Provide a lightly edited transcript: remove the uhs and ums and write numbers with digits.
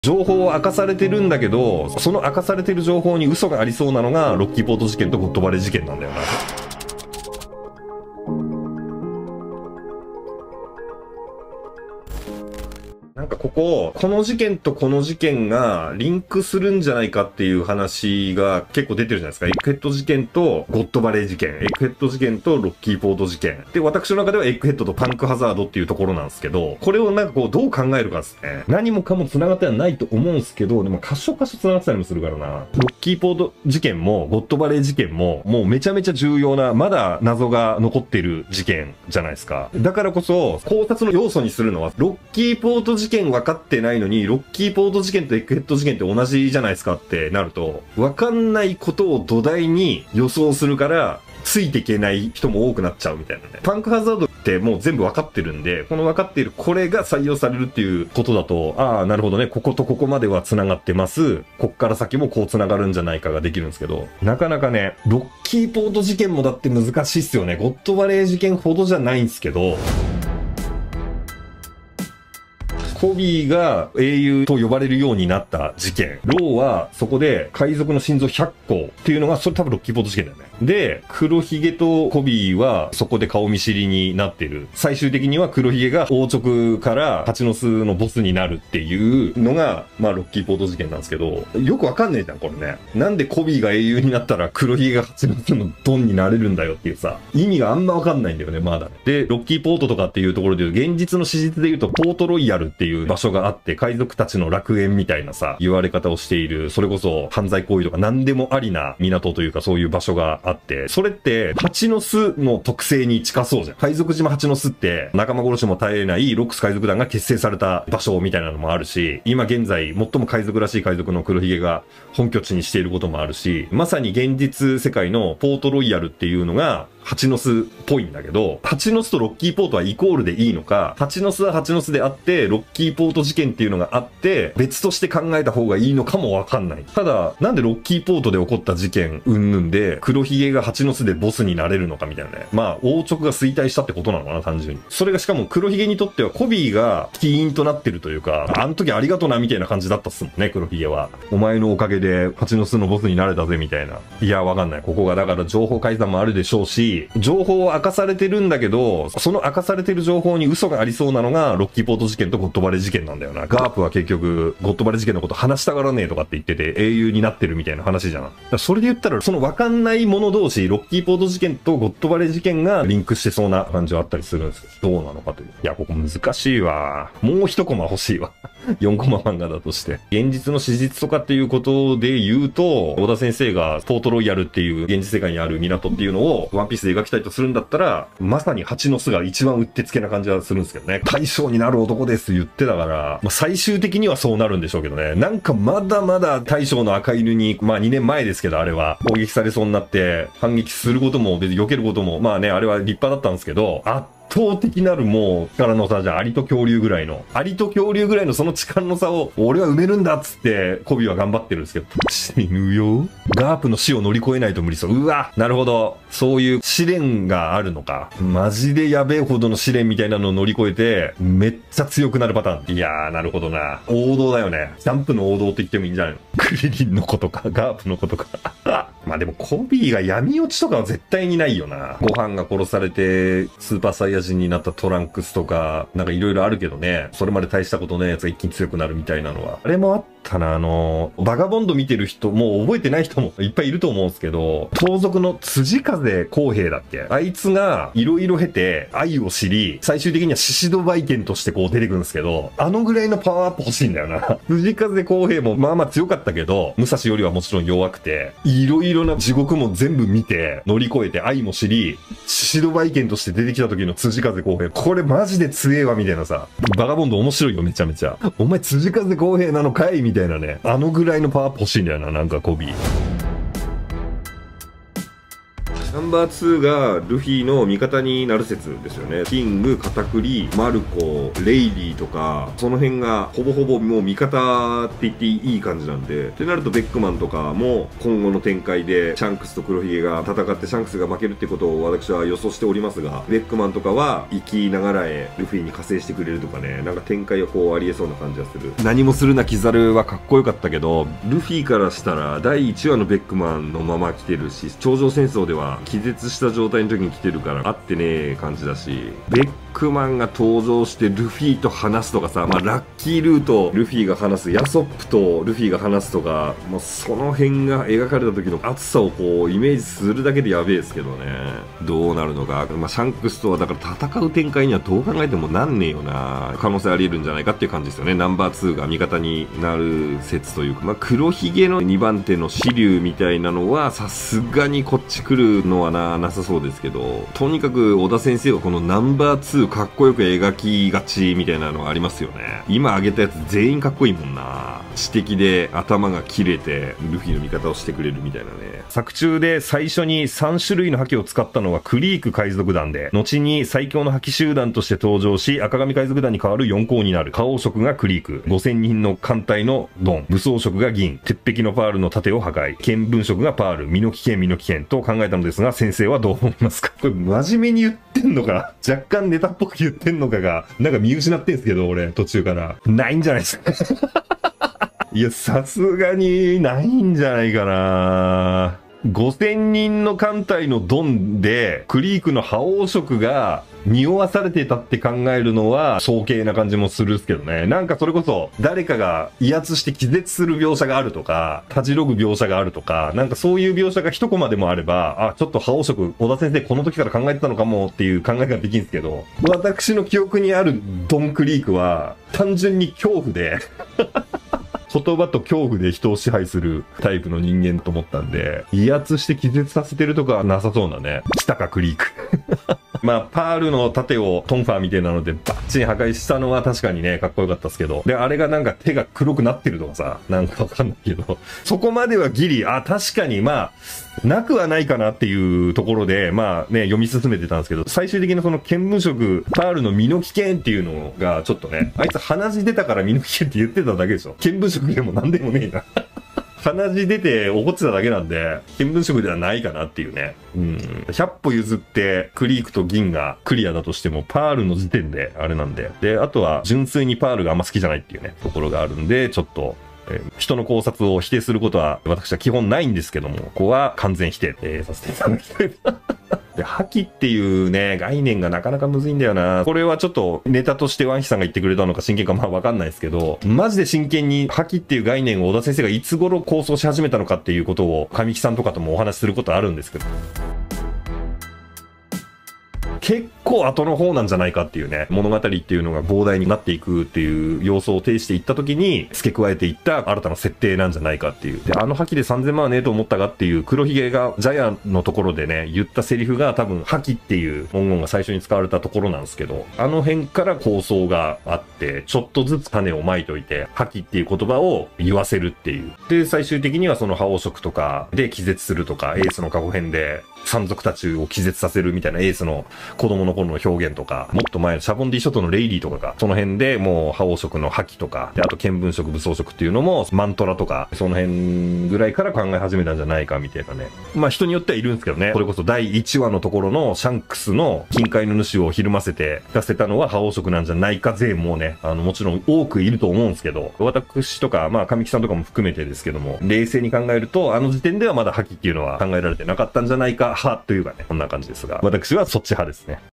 情報を明かされてるんだけど、その明かされてる情報に嘘がありそうなのが、ロッキーポート事件とゴッドバレー事件なんだよな。なんかこの事件とこの事件がリンクするんじゃないかっていう話が結構出てるじゃないですか。エッグヘッド事件とゴッドバレー事件、エッグヘッド事件とロッキーポート事件。で、私の中ではエッグヘッドとパンクハザードっていうところなんですけど、これをなんかどう考えるかですね。何もかも繋がってはないと思うんですけど、でも箇所箇所繋がってたりもするからな。ロッキーポート事件もゴッドバレー事件ももうめちゃめちゃ重要な、まだ謎が残っている事件じゃないですか。だからこそ考察の要素にするのは、ロッキーポート事件分かってないのに、ロッキーポート事件とエッグヘッド事件って同じじゃないですかってなると、分かんないことを土台に予想するから、ついていけない人も多くなっちゃうみたいなね。パンクハザードってもう全部分かってるんで、この分かっているこれが採用されるっていうことだと、ああ、なるほどね、こことここまでは繋がってます。こっから先もこう繋がるんじゃないかができるんですけど、なかなかね、ロッキーポート事件もだって難しいっすよね。ゴッドバレー事件ほどじゃないんですけど、コビーが英雄と呼ばれるようになった事件。ローはそこで海賊の心臓100個っていうのが、それ多分ロッキーポート事件だよね。で、黒ひげとコビーはそこで顔見知りになってる。最終的には黒ひげが王直から蜂の巣のボスになるっていうのが、まあロッキーポート事件なんですけど、よくわかんねえじゃん、これね。なんでコビーが英雄になったら黒ひげが蜂の巣のドンになれるんだよっていうさ、意味があんまわかんないんだよね、まだ。で、ロッキーポートとかっていうところで言う、現実の史実で言うと、ポートロイヤルっていう場所があって、海賊たちの楽園みたいなさ、言われ方をしている、それこそ犯罪行為とか何でもありな港というかそういう場所があって、それって蜂の巣の特性に近そうじゃん。海賊島蜂の巣って仲間殺しも絶えないロックス海賊団が結成された場所みたいなのもあるし、今現在最も海賊らしい海賊の黒ひげが本拠地にしていることもあるし、まさに現実世界のポートロイヤルっていうのが蜂の巣っぽいんだけど、蜂の巣とロッキーポートはイコールでいいのか、蜂の巣は蜂の巣であって、ロッキーポート事件っていうのがあって、別として考えた方がいいのかもわかんない。ただ、なんでロッキーポートで起こった事件、うんぬんで、黒ひげが蜂の巣でボスになれるのかみたいなね。まあ、王直が衰退したってことなのかな、単純に。それがしかも黒ひげにとってはコビーが起因となってるというか、あの時ありがとな、みたいな感じだったっすもんね、黒ひげは。お前のおかげで蜂の巣のボスになれたぜ、みたいな。いや、わかんない。ここがだから情報改ざんもあるでしょうし、情報を明かされてるんだけど、その明かされてる情報に嘘がありそうなのが、ロッキーポート事件とゴッドバレー事件なんだよな。ガープは結局、ゴッドバレー事件のこと話したがらねえとかって言ってて、英雄になってるみたいな話じゃん。だからそれで言ったら、その分かんない者同士、ロッキーポート事件とゴッドバレー事件がリンクしてそうな感じはあったりするんですけど、どうなのかという。いや、ここ難しいわ。もう一コマ欲しいわ。4コマ漫画だとして。現実の史実とかっていうことで言うと、小田先生がポートロイヤルっていう現実世界にある港っていうのをワンピースで描きたいとするんだったら、まさに蜂の巣が一番うってつけな感じはするんですけどね。大将になる男です言ってたから、まあ、最終的にはそうなるんでしょうけどね。なんかまだまだ大将の赤犬に、まあ2年前ですけどあれは、攻撃されそうになって反撃することも別に避けることも、まあね、あれは立派だったんですけど、圧倒的なるもう力の差じゃん。アリと恐竜ぐらいのその力の差を俺は埋めるんだっつってコビは頑張ってるんですけど、死ぬよ。ガープの死を乗り越えないと無理そう。うわ、なるほど。そういう試練があるのか。マジでやべえほどの試練みたいなのを乗り越えて、めっちゃ強くなるパターン。いやー、なるほどな。王道だよね。ジャンプの王道って言ってもいいんじゃないの。クリリンのことか、ガープのことか。まあでもコビーが闇落ちとかは絶対にないよな。ご飯が殺されてスーパーサイヤ人になったトランクスとか、なんかいろいろあるけどね。それまで大したことないやつが一気に強くなるみたいなのは。あれもあったな、バガボンド見てる人、もう覚えてない人もいっぱいいると思うんですけど、盗賊の辻風公平だっけ？あいつがいろいろ経て愛を知り、最終的にはシシドバイケンとしてこう出てくるんですけど、あのぐらいのパワーアップ欲しいんだよな。辻風公平もまあまあ強かったけど、武蔵よりはもちろん弱くて、いろいろな地獄も全部見て、乗り越えて愛も知り、シシドバイケンとして出てきた時の辻風公平、これマジで強えわみたいなさ、バガボンド面白いよめちゃめちゃ。お前辻風公平なのかいみたいなね。あのぐらいのパワーアップ欲しいんだよな、なんかコビー。 ナンバー2がルフィの味方になる説ですよね。キング、カタクリ、マルコ、レイリーとか、その辺がほぼほぼもう味方って言っていい感じなんで、ってなるとベックマンとかも今後の展開でシャンクスと黒ひげが戦ってシャンクスが負けるってことを私は予想しておりますが、ベックマンとかは生きながらへルフィに加勢してくれるとかね、なんか展開がこうありえそうな感じがする。何もするなキザルはかっこよかったけど、ルフィからしたら第1話のベックマンのまま来てるし、頂上戦争では気絶した状態の時に来てるから合ってねえ感じだし、ベックマンが登場してルフィと話すとかさ、まあラッキールーとルフィが話す、ヤソップとルフィが話すとか、もうその辺が描かれた時の熱さをこうイメージするだけでやべえですけどね。どうなるのか。まあシャンクスとはだから戦う展開にはどう考えてもなんねえよな。可能性あり得るんじゃないかっていう感じですよね。ナンバー2が味方になる説というか、まあ黒ひげの2番手の紫龍みたいなのはさすがにこっち来るのはなさそうですけど、とにかく小田先生はこのナンバー2かっこよく描きがちみたいなのがありますよね。今挙げたやつ全員かっこいいもんな。知的で頭が切れてルフィの味方をしてくれるみたいなね。作中で最初に3種類の覇気を使ったのはクリーク海賊団で、後に最強の覇気集団として登場し、赤髪海賊団に代わる4校になる。覇王色がクリーク、5000人の艦隊のドン、武装色が銀、鉄壁のパールの盾を破壊、見聞色がパール、身の危険身の危険と考えたのですが、先生はどう思いますか？これ真面目に言ってんのか、若干ネタっぽく言ってんのかが、なんか見失ってんすけど、俺、途中から。ないんじゃないですか。いや、さすがにないんじゃないかな。5000人の艦隊のドンで、クリークの覇王色が匂わされてたって考えるのは、早計な感じもするっすけどね。なんかそれこそ、誰かが威圧して気絶する描写があるとか、たじろぐ描写があるとか、なんかそういう描写が一コマでもあれば、あ、ちょっと覇王色、小田先生この時から考えてたのかもっていう考えができるんですけど、私の記憶にあるドンクリークは、単純に恐怖で、言葉と恐怖で人を支配するタイプの人間と思ったんで、威圧して気絶させてるとかはなさそうだね。来たかクリーク。まあ、パールの盾をトンファーみたいなのでバッチリ破壊したのは確かにね、かっこよかったですけど。で、あれがなんか手が黒くなってるとかさ、なんかわかんないけど、そこまではギリ、あ、確かにまあ、なくはないかなっていうところで、まあね、読み進めてたんですけど、最終的にその見聞色、パールの身の危険っていうのがちょっとね、あいつ鼻血出たから身の危険って言ってただけでしょ。見聞色でもなんでもねえな。鼻血出て怒ってただけなんで、見聞色ではないかなっていうね。100歩譲って、クリークと銀がクリアだとしても、パールの時点であれなんで。で、あとは純粋にパールがあんま好きじゃないっていうね、ところがあるんで、ちょっと、人の考察を否定することは私は基本ないんですけども、ここは完全否定、させていただきたい。で、覇気っていうね、概念がなかなかむずいんだよな。これはちょっとネタとしてワンヒさんが言ってくれたのか真剣かまあわかんないですけど、マジで真剣に覇気っていう概念を小田先生がいつ頃構想し始めたのかっていうことを神木さんとかともお話しすることあるんですけど、結構後の方なんじゃないかっていうね、物語っていうのが膨大になっていくっていう要素を呈していった時に付け加えていった新たな設定なんじゃないかっていう。で、あの覇気で3000万はねえと思ったがっていう黒ひげがジャイアンのところでね、言ったセリフが多分覇気っていう文言が最初に使われたところなんですけど、あの辺から構想があって、ちょっとずつ種をまいといて、覇気っていう言葉を言わせるっていう。で、最終的にはその覇王色とかで気絶するとか、エースの過去編で山賊たちを気絶させるみたいなエースの子供の頃の表現とか、もっと前のシャボンディ諸島のレイリーとかが、その辺でもう覇王色の覇気とか、で、あと見聞色武装色っていうのもマントラとか、その辺ぐらいから考え始めたんじゃないかみたいなね。まあ人によってはいるんですけどね。それこそ第1話のところのシャンクスの金塊の主をひるませて出せたのは覇王色なんじゃないか勢もね、もちろん多くいると思うんですけど、私とか、まあ神木さんとかも含めてですけども、冷静に考えると、あの時点ではまだ覇気っていうのは考えられてなかったんじゃないか派というかね、こんな感じですが、私はそっち派ですね。